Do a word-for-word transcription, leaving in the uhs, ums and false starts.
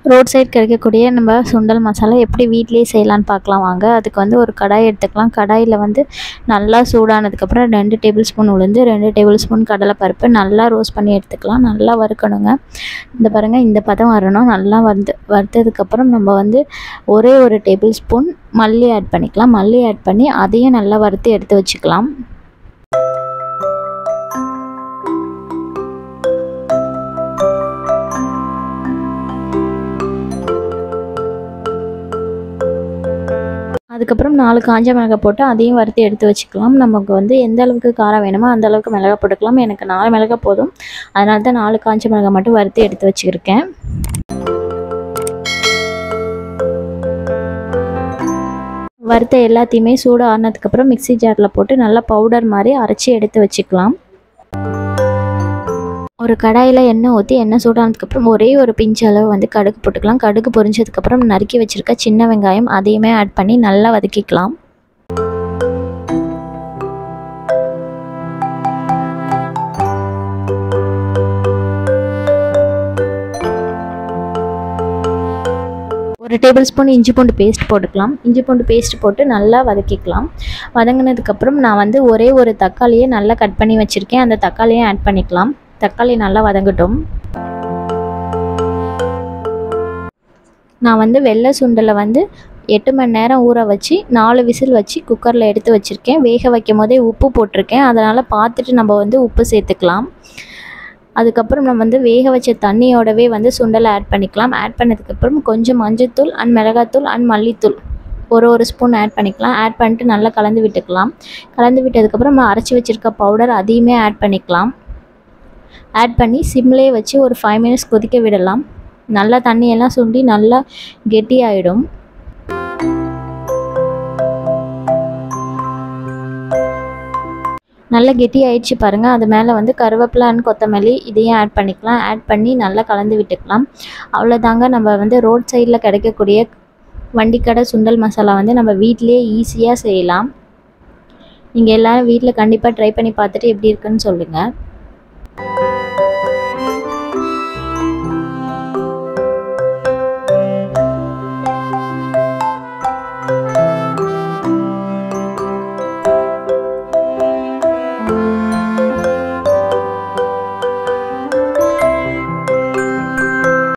Road side கிடைக்கக்கூடிய நம்ம சுண்டல் மசாலா எப்படி வீட்டிலேயே செய்யலான்னு பார்க்கலாம் வாங்க. அதுக்கு வந்து ஒரு கடாய் எடுத்துக்கலாம். கடாயில் வந்து நல்லா சூடானதுக்கப்புறம் ரெண்டு டேபிள் ஸ்பூன் உளுந்து, ரெண்டு டேபிள் ஸ்பூன் கடலைப்பருப்பு நல்லா ரோஸ்ட் பண்ணி எடுத்துக்கலாம். நல்லா வறுக்கணுங்க. இந்த பாருங்கள், இந்த பதம் வரணும். நல்லா வறுத்து வறுத்ததுக்கப்புறம் நம்ம வந்து ஒரே ஒரு டேபிள் ஸ்பூன் மல்லி ஆட் பண்ணிக்கலாம். மல்லி ஆட் பண்ணி அதையும் நல்லா வறுத்து எடுத்து வச்சுக்கலாம். அதுக்கப்புறம் நாலு காஞ்ச மிளகாய் போட்டு அதையும் வறுத்து எடுத்து வச்சுக்கலாம். நமக்கு வந்து எந்த அளவுக்கு காரம் வேணுமோ அந்த அளவுக்கு மிளகாய் போட்டுக்கலாம். எனக்கு நாலு மிளகாய் போதும், அதனால தான் நாலு காஞ்ச மிளகாய் மட்டும் வறுத்து எடுத்து வச்சுருக்கேன். வறுத்த எல்லாத்தையுமே சூடு ஆறினதுக்கப்புறம் மிக்சி ஜாரில் போட்டு நல்லா பவுடர் மாதிரி அரைச்சி எடுத்து வச்சுக்கலாம். ஒரு கடாயில் எண்ணெய் ஊற்றி எண்ணெய் சூடானதுக்கப்புறம் ஒரே ஒரு பிஞ்சு அளவு வந்து கடுகு போட்டுக்கலாம். கடுகு பொரிஞ்சதுக்கப்புறம் நறுக்கி வச்சுருக்க சின்ன வெங்காயம் அதையுமே ஆட் பண்ணி நல்லா வதக்கிக்கலாம். ஒரு டேபிள் ஸ்பூன் இஞ்சி பூண்டு பேஸ்ட் போட்டுக்கலாம். இஞ்சி பூண்டு பேஸ்ட் போட்டு நல்லா வதக்கிக்கலாம். வதங்கினதுக்கப்புறம் நான் வந்து ஒரே ஒரு தக்காளியை நல்லா கட் பண்ணி வச்சுருக்கேன். அந்த தக்காளியை ஆட் பண்ணிக்கலாம். தக்காளி நல்லா வதங்கட்டும். நான் வந்து வெள்ளை சுண்டலை வந்து எட்டு மணி நேரம் ஊற வச்சு நாலு விசில் வச்சு குக்கரில் எடுத்து வச்சுருக்கேன். வேக வைக்கும் போதே உப்பு போட்டிருக்கேன், அதனால் பார்த்துட்டு நம்ம வந்து உப்பு சேர்த்துக்கலாம். அதுக்கப்புறம் நம்ம வந்து வேக வச்ச தண்ணியோடவே வந்து சுண்டலை ஆட் பண்ணிக்கலாம். ஆட் பண்ணதுக்கப்புறம் கொஞ்சம் மஞ்சள்தூள் அண்ட் மிளகாத்தூள் அண்ட் மல்லித்தூள் ஒரு ஒரு ஸ்பூன் ஆட் பண்ணிக்கலாம். ஆட் பண்ணிட்டு நல்லா கலந்து விட்டுக்கலாம். கலந்து விட்டதுக்கப்புறம் நம்ம அரைச்சி வச்சுருக்க பவுடர் அதையுமே ஆட் பண்ணிக்கலாம். ஆட் பண்ணி சிம்லேயே வச்சு ஒரு ஃபைவ் மினிட்ஸ் கொதிக்க விடலாம். நல்லா தண்ணியெல்லாம் சுண்டி நல்லா கெட்டியாயிடும். நல்லா கெட்டி ஆயிடுச்சு பாருங்கள். அது மேலே வந்து கருவேப்பிலை அண்ட் கொத்தமல்லி இதையும் ஆட் பண்ணிக்கலாம். ஆட் பண்ணி நல்லா கலந்து விட்டுக்கலாம். அவ்வளோதாங்க, நம்ம வந்து ரோட் சைடில் கிடைக்கக்கூடிய வண்டிக்கடை சுண்டல் மசாலா வந்து நம்ம வீட்டிலேயே ஈஸியாக செய்யலாம். நீங்கள் எல்லோரும் வீட்டில் கண்டிப்பாக ட்ரை பண்ணி பார்த்துட்டு எப்படி இருக்குன்னு சொல்லுங்கள்.